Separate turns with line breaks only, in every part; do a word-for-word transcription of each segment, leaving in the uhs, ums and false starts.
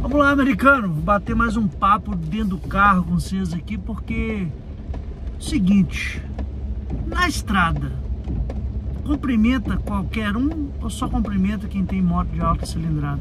Vamos lá, americano, vou bater mais um papo dentro do carro com vocês aqui, porque seguinte, na estrada, cumprimenta qualquer um ou só cumprimenta quem tem moto de alta cilindrada?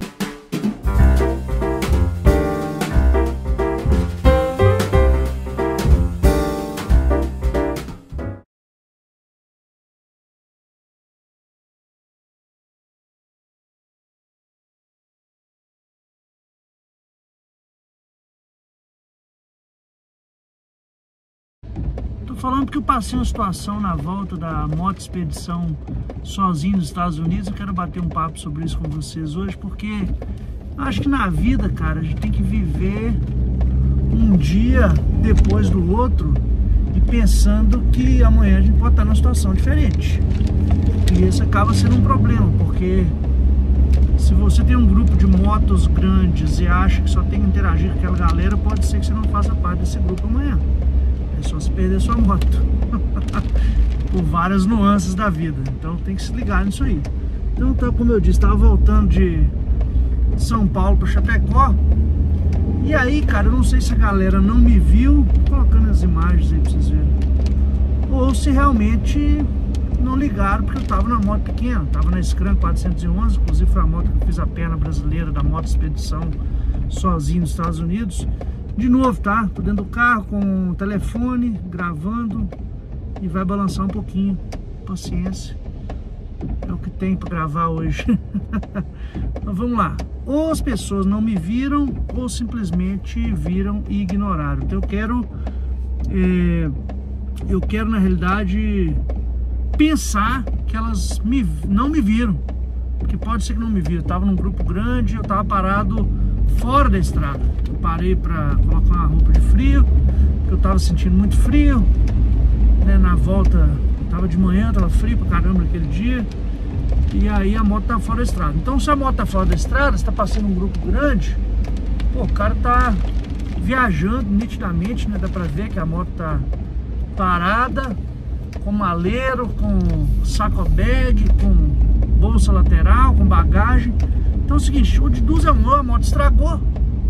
Falando porque eu passei uma situação na volta da moto expedição sozinho nos Estados Unidos. Eu quero bater um papo sobre isso com vocês hoje, porque acho que na vida, cara, a gente tem que viver um dia depois do outro e pensando que amanhã a gente pode estar numa situação diferente. E esse acaba sendo um problema, porque se você tem um grupo de motos grandes e acha que só tem que interagir com aquela galera, pode ser que você não faça parte desse grupo amanhã. É só se perder sua moto por várias nuances da vida. Então tem que se ligar nisso aí. Então tá, como eu disse, estava voltando de São Paulo para Chapecó. E aí, cara, eu não sei se a galera não me viu, colocando as imagens aí pra vocês verem, ou se realmente não ligaram, porque eu tava na moto pequena, tava na Scram quatrocentos e onze. Inclusive foi a moto que eu fiz a perna brasileira da moto expedição sozinho nos Estados Unidos. De novo, tá? Tô dentro do carro com o telefone, gravando, e vai balançar um pouquinho. Paciência. É o que tem pra gravar hoje. Então vamos lá. Ou as pessoas não me viram, ou simplesmente viram e ignoraram. Então eu quero, é, eu quero na realidade pensar que elas me, não me viram. Porque pode ser que não me viram. Eu tava num grupo grande, eu tava parado fora da estrada. Eu parei para colocar uma roupa de frio, porque eu tava sentindo muito frio, né? Na volta, tava de manhã, tava frio pra caramba naquele dia, e aí a moto tá fora da estrada. Então se a moto tá fora da estrada, você tá passando um grupo grande, pô, o cara tá viajando nitidamente, né? Dá pra ver que a moto tá parada, com maleiro, com saco bag, com bolsa lateral, com bagagem. Então é o seguinte, ou de duas a uma, a moto estragou,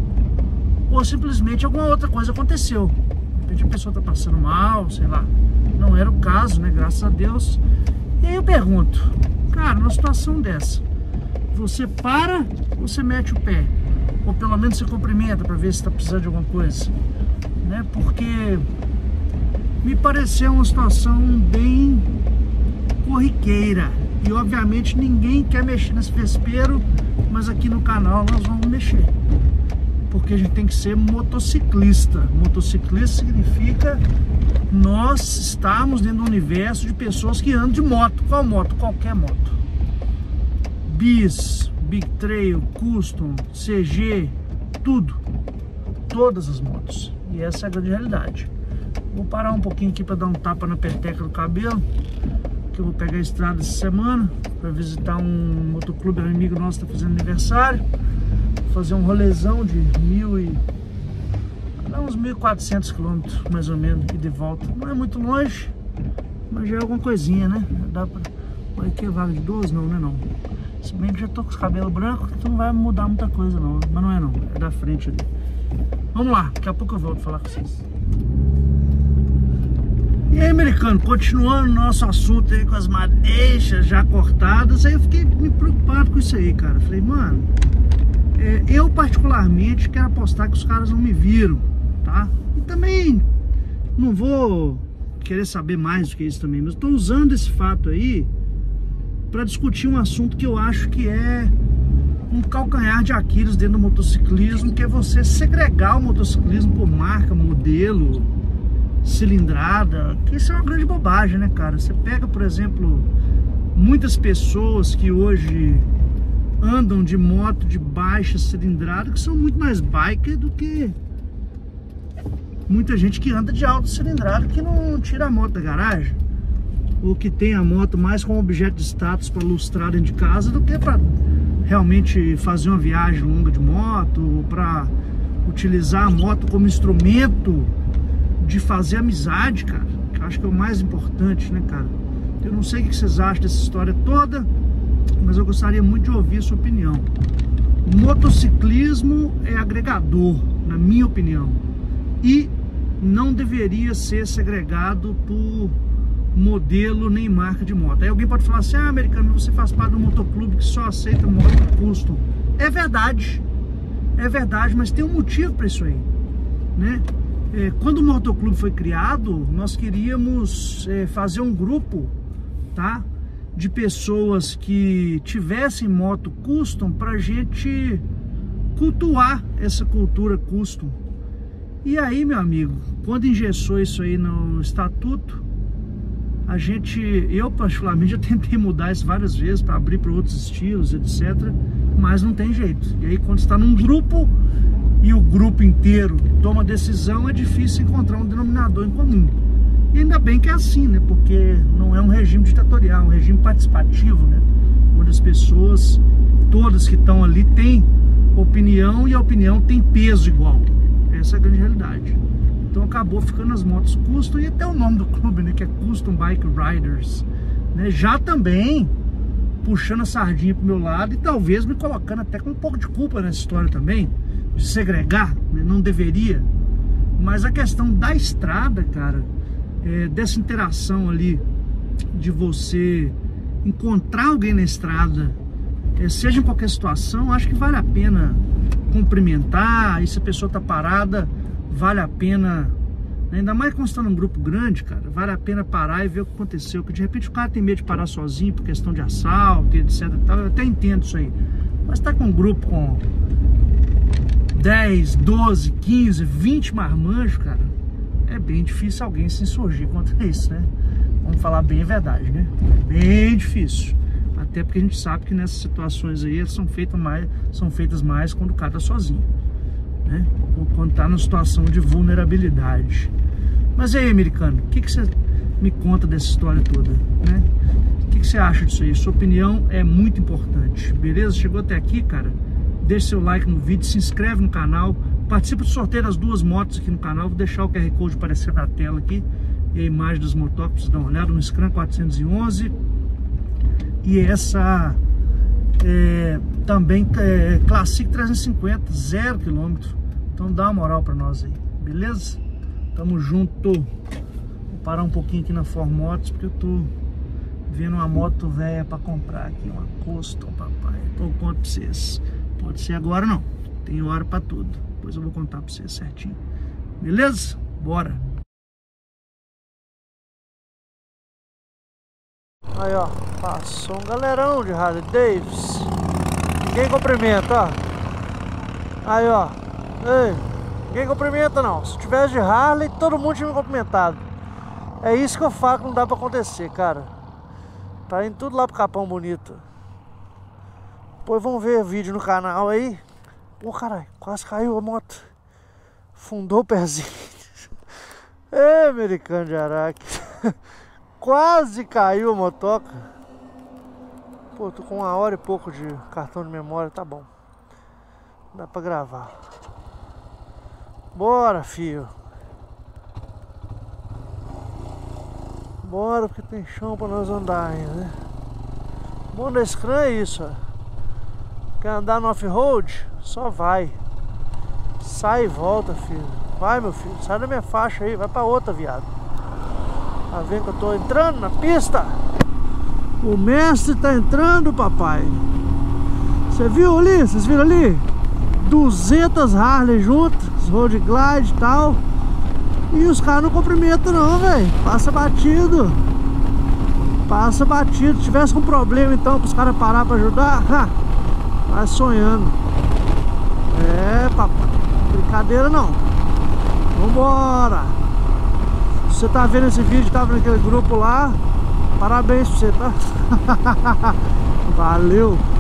ou simplesmente alguma outra coisa aconteceu. De repente a pessoa tá passando mal, sei lá. Não era o caso, né? Graças a Deus. E aí eu pergunto, cara, numa situação dessa, você para ou você mete o pé? Ou pelo menos você cumprimenta para ver se tá precisando de alguma coisa, né? Porque me pareceu uma situação bem corriqueira. E obviamente ninguém quer mexer nesse vespeiro, mas aqui no canal nós vamos mexer. Porque a gente tem que ser motociclista. Motociclista significa nós estamos dentro do universo de pessoas que andam de moto. Qual moto? Qualquer moto. Bis, Big Trail, Custom, C G, tudo. Todas as motos. E essa é a grande realidade. Vou parar um pouquinho aqui para dar um tapa na peteca do cabelo, que eu vou pegar a estrada essa semana para visitar um motoclube amigo nosso que está fazendo aniversário, fazer um rolezão de mil e uns mil e quatrocentos quilômetros mais ou menos, e de volta. Não é muito longe, mas já é alguma coisinha, né? Dá pra... Olha aqui é vaga de doze, não, não é não. Se bem que já tô com os cabelos brancos, então não vai mudar muita coisa não, mas não é não, é da frente ali. Vamos lá, daqui a pouco eu volto falar com vocês. E aí, americano, continuando nosso assunto aí com as madeixas já cortadas, aí eu fiquei me preocupado com isso aí, cara. Falei, mano, é, eu particularmente quero apostar que os caras não me viram, tá? E também não vou querer saber mais do que isso também, mas estou usando esse fato aí para discutir um assunto que eu acho que é um calcanhar de Aquiles dentro do motociclismo, que é você segregar o motociclismo por marca, modelo, cilindrada, que isso é uma grande bobagem, né, cara? Você pega, por exemplo, muitas pessoas que hoje andam de moto de baixa cilindrada, que são muito mais biker do que muita gente que anda de alta cilindrada, que não tira a moto da garagem, ou que tem a moto mais como objeto de status para lustrar dentro de casa do que para realmente fazer uma viagem longa de moto, ou para utilizar a moto como instrumento de fazer amizade, cara, que eu acho que é o mais importante, né, cara? Eu não sei o que vocês acham dessa história toda, mas eu gostaria muito de ouvir a sua opinião. Motociclismo é agregador, na minha opinião, e não deveria ser segregado por modelo nem marca de moto. Aí alguém pode falar assim: ah, americano, você faz parte de um motoclube que só aceita moto custom. É verdade, é verdade, mas tem um motivo para isso aí, né? É, quando o motoclube foi criado, nós queríamos é, fazer um grupo, tá, de pessoas que tivessem moto custom pra gente cultuar essa cultura custom. E aí, meu amigo, quando engessou isso aí no estatuto, a gente, eu particularmente já tentei mudar isso várias vezes para abrir para outros estilos, etcétera, mas não tem jeito. E aí, quando está num grupo e o grupo inteiro toma decisão, é difícil encontrar um denominador em comum. E ainda bem que é assim, né? Porque não é um regime ditatorial, é um regime participativo, né? Onde as pessoas, todas que estão ali, têm opinião e a opinião tem peso igual. Essa é a grande realidade. Então acabou ficando as motos custom, e até o nome do clube, né? Que é Custom Bike Riders, né? Já também puxando a sardinha pro meu lado e talvez me colocando até com um pouco de culpa nessa história também, de segregar, né? Não deveria. Mas a questão da estrada, cara, é, dessa interação ali, de você encontrar alguém na estrada, é, seja em qualquer situação, acho que vale a pena cumprimentar. E se a pessoa tá parada, vale a pena, ainda mais quando você tá num grupo grande, cara, vale a pena parar e ver o que aconteceu. Porque de repente o cara tem medo de parar sozinho por questão de assalto, etc e tal. Eu até entendo isso aí. Mas tá com um grupo com dez, doze, quinze, vinte marmanjos, cara, é bem difícil alguém se insurgir contra isso, né? Vamos falar bem a verdade, né? É bem difícil. Até porque a gente sabe que nessas situações aí são feitas mais, são feitas mais quando o cara tá sozinho, né? Ou quando tá numa situação de vulnerabilidade. Mas e aí, americano, o que que você me conta dessa história toda, né? O que que você acha disso aí? Sua opinião é muito importante, beleza? Chegou até aqui, cara? Deixe seu like no vídeo, se inscreve no canal, participa do sorteio das duas motos aqui no canal. Vou deixar o Q R Code aparecer na tela aqui e a imagem dos motociclos, pra você dar uma olhada, no Scram quatrocentos e onze. E essa é, também é Classic trezentos e cinquenta, zero quilômetro. Então dá uma moral pra nós aí, beleza? Tamo junto. Vou parar um pouquinho aqui na Formotos, porque eu tô vendo uma moto velha pra comprar aqui, uma Custom, papai. Então eu conto pra vocês. Pode ser agora não, tem hora pra tudo. Depois eu vou contar pra vocês certinho. Beleza? Bora! Aí, ó, passou um galerão de Harley Davidson. Ninguém cumprimenta, ó. Aí, ó. Ei, ninguém cumprimenta não. Se tivesse de Harley, todo mundo tinha me cumprimentado. É isso que eu falo que não dá pra acontecer, cara. Tá indo tudo lá pro Capão Bonito. Depois vamos ver vídeo no canal aí. Pô, caralho, quase caiu a moto. Fundou o pezinho. Ei, americano de Araque. Quase caiu a motoca. Pô, tô com uma hora e pouco de cartão de memória, tá bom. Dá pra gravar. Bora, filho. Bora, porque tem chão pra nós andar ainda, né? O bom da Scram é isso, ó. Quer andar no off-road? Só vai. Sai e volta, filho. Vai, meu filho. Sai da minha faixa aí. Vai pra outra, viado. Tá vendo que eu tô entrando na pista? O mestre tá entrando, papai. Você viu ali? Vocês viram ali? duzentas Harley juntas, road glide e tal. E os caras não cumprimentam não, velho. Passa batido. Passa batido. Se tivesse um problema então, pros caras parar pra ajudar, ha, vai sonhando. É, papai. Brincadeira não. Vambora. Se você tá vendo esse vídeo, tava naquele grupo lá, parabéns pra você, tá? Valeu.